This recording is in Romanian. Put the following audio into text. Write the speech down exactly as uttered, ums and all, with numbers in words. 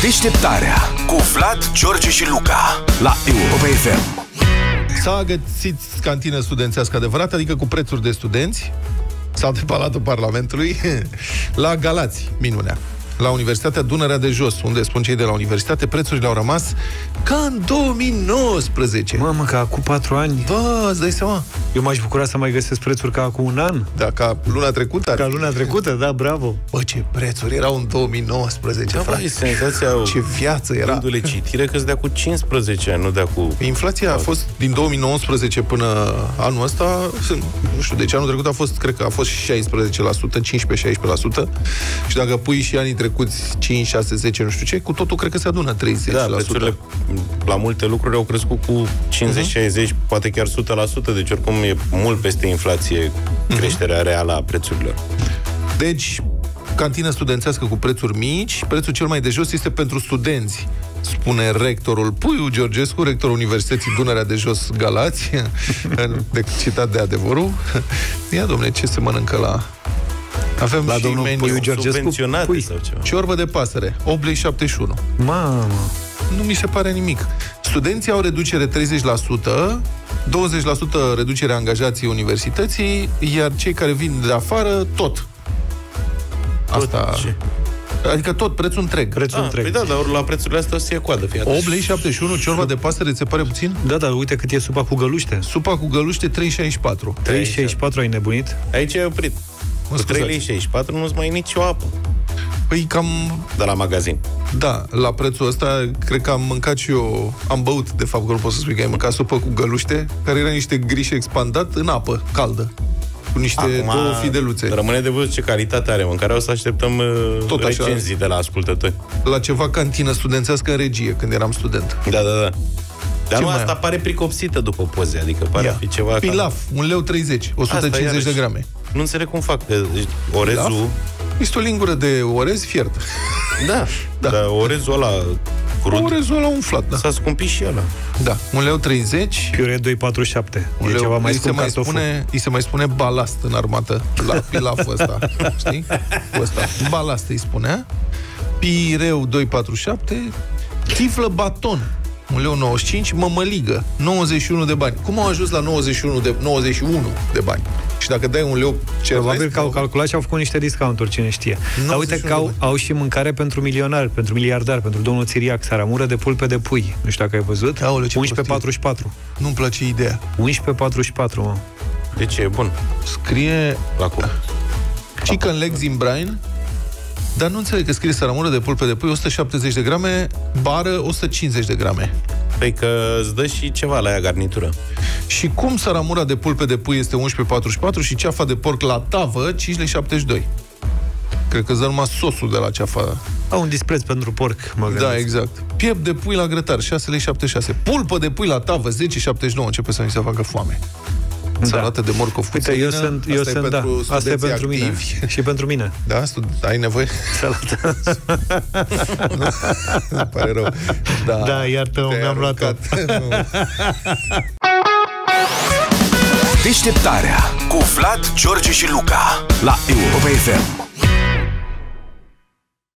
Deșteptarea cu Vlad, George și Luca la Europa F M. S-a găsit cantină studențească adevărată, adică cu prețuri de studenți, sau de Palatul Parlamentului, la Galați, minunea. La Universitatea Dunărea de Jos, unde, spun cei de la universitate, prețurile au rămas ca în două mii nouăsprezece. Mamă, ca acum patru ani. Bă, îți dai seama? Eu m-aș bucura să mai găsesc prețuri ca acum un an. Da, ca luna trecută. Ca luna trecută, da, bravo. Bă, ce prețuri erau în două mii nouăsprezece, da, frate. bă, senzația, ce viață era. Rândule citire că-s de cu cincisprezece ani, nu de cu... Inflația a fost din două mii nouăsprezece până anul ăsta, nu știu, deci anul trecut a fost, cred că a fost șaisprezece la sută, cincisprezece șaisprezece la sută. Și dacă pui și anii trecuți cinci, șase, zece, nu știu ce, cu totul cred că se adună treizeci la sută. Da, prețurile la multe lucruri au crescut cu cincizeci, șaizeci, uh-huh. poate chiar o sută la sută, deci oricum e mult peste inflație creșterea uh-huh. reală a prețurilor. Deci, cantină studențească cu prețuri mici, prețul cel mai de jos este pentru studenți, spune rectorul Puiu Georgescu, rectorul Universității Dunărea de Jos Galați, de citat de Adevărul. Ia, dom'le, ce se mănâncă la... Avem la și domnul meniu Puiu Georgescu, pui sau ceva. Ciorbă de pasăre, opt lei șaptezeci și unu. Mamă! Nu mi se pare nimic. Studenții au reducere treizeci la sută, douăzeci la sută reducere a angajații universității, iar cei care vin de afară, tot. Asta... Ce? Adică tot, prețul întreg. Prețul ah, întreg. Păi da, dar la prețurile astea o să fie coadă, fii atent. opt lei șaptezeci și unu, ciorba de pasăre, ți se pare puțin? Da, dar uite cât e supa cu găluște. Supa cu găluște, trei lei șaizeci și patru. trei lei șaizeci și patru, ai nebunit? Aici ai oprit. Cu trei lei șaizeci și patru nu-ți mai nicio apă. Păi cam... De la magazin. Da, la prețul ăsta, cred că am mâncat și eu, am băut, de fapt, că nu pot să spui că ai mâncat supă cu găluște, care era niște grișe expandat în apă caldă, cu niște Acum, două fideluțe. Rămâne de văzut ce calitate are mâncarea, o să așteptăm tot recenzii de la ascultători. La ceva cantină studențească în regie, când eram student. Da, da, da. Dar ce nu, asta pare pricopsită după poze, adică pare Ia. a fi ceva... Pilaf, ca... un leu treizeci, o sută cincizeci asta, de grame. Nu înțeleg cum fac, că orezul... Pilaf? Este o lingură de orez fiert. Da, da. Dar orezul ăla crud... Orezul ăla umflat, da. S-a scumpit și ăla. Da, un leu treizeci. Piure doi lei patruzeci și șapte. Un E leu, ceva mai îi scump se mai cartoful. spune, îi se mai spune balast în armată, la pilaful ăsta. Știi? Ăsta. Balast îi spunea. Pireu doi lei patruzeci și șapte. Chiflă baton, un leu nouăzeci și cinci. Mămăligă, nouăzeci și unu de bani. Cum au ajuns la nouăzeci și unu de, nouăzeci și unu de bani? Și dacă dai un leu... Probabil că au calculat și au făcut niște discounturi, cine știe. Dar uite că au, au și mâncare pentru milionari, pentru miliardari, pentru domnul Țiriac, saramură de pulpe de pui. Nu știu dacă ai văzut. Aoleu, unsprezece patruzeci și patru. Nu-mi place ideea. unsprezece patruzeci și patru, mă. De ce e bun? Scrie... La cum? Chicken legs in brine. Dar nu înțeleg că scrie saramură de pulpe de pui, o sută șaptezeci de grame, bară o sută cincizeci de grame. Păi că îți dă și ceva la ea garnitură. Și cum saramura de pulpe de pui este unsprezece patruzeci și patru și ceafa de porc la tavă cinci lei șaptezeci și doi. Cred că îți dă numai sosul de la ceafa. Au un dispreț pentru porc, mă gândesc. Da, exact. Piept de pui la grătar, șase lei șaptezeci și șase. Pulpă de pui la tavă, zece lei șaptezeci și nouă. Începe să mi se facă foame. Da. Salată de morcov cu Uite, eu sunt, eu sunt, da, asta e pentru activi. mine. Și pentru mine. Da? Stud- ai nevoie? Salată. Nu, îmi pare rău. Da, da, iartă-mă, mi-am luat-o. Deșteptarea cu Vlad, George și Luca la Europa F M.